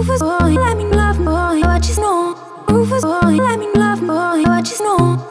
Rufus boy, let me love boy, what you know. Rufus boy, let me love boy, what you know.